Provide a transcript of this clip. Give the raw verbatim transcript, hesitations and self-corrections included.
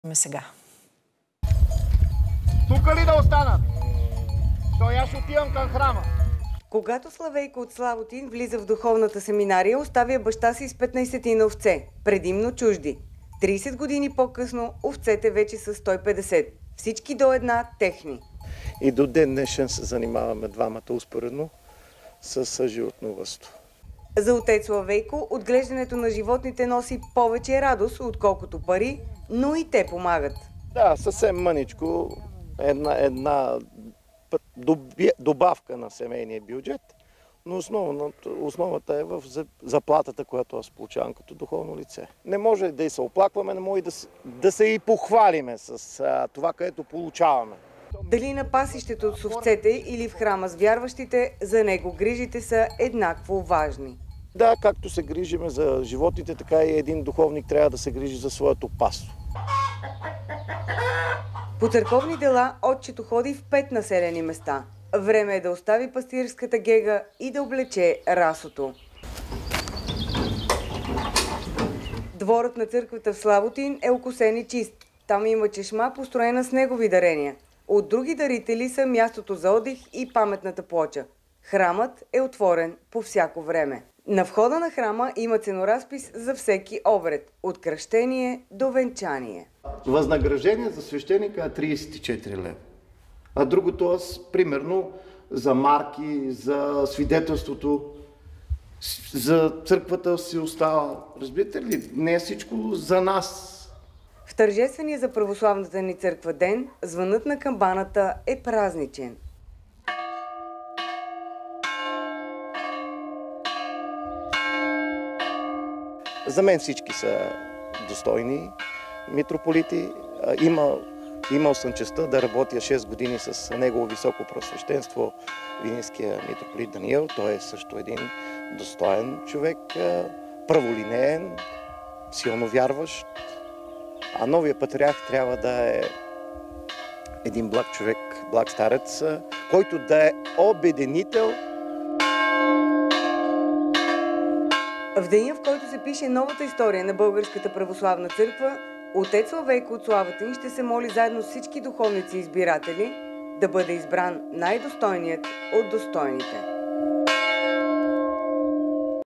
Сега. Тук ли да остана? Той аз отивам към храма. Когато Славейко от Славутин влиза в духовната семинария, оставя баща си с петнайсет овце, предимно чужди. трийсет години по-късно овцете вече са сто и петдесет. Всички до една техни. И до ден днешен се занимаваме двамата успоредно с животновъдство. За отец Славейко отглеждането на животните носи повече радост, отколкото пари, но и те помагат. Да, съвсем мъничко, една, една добавка на семейния бюджет, но основната, основата е в заплатата, която аз получавам като духовно лице. Не може да и се оплакваме, не може да, да се и похвалиме с а, това, което получаваме. Дали на пасището с овцете или в храма с вярващите, за него грижите са еднакво важни. Да, както се грижиме за животните, така и един духовник трябва да се грижи за своето паство. По църковни дела отчето ходи в пет населени места. Време е да остави пастирската гега и да облече расото. Дворът на църквата в Славутин е окосен и чист. Там има чешма, построена с негови дарения. От други дарители са мястото за отдих и паметната плоча. Храмът е отворен по всяко време. На входа на храма има ценоразпис за всеки обред, от кръщение до венчание. Възнаграждение за свещеника е трийсет и четири лева. А другото, примерно, за марки, за свидетелството, за църквата си остава. Разбирате ли? Не е всичко за нас. В тържествения за православната ни църква ден, звънът на камбаната е празничен. За мен всички са достойни митрополити. Има, имал съм честта да работя шест години с негово високо просвещенство, Винийския митрополит Даниил. Той е също един достоен човек, праволинеен, силно вярващ. А новия патриарх трябва да е един благ човек, благ старец, който да е обединител. В деня, в който се пише новата история на Българската православна църква, отец Славейко от Славутин ще се моли заедно с всички духовници и избиратели да бъде избран най-достойният от достойните.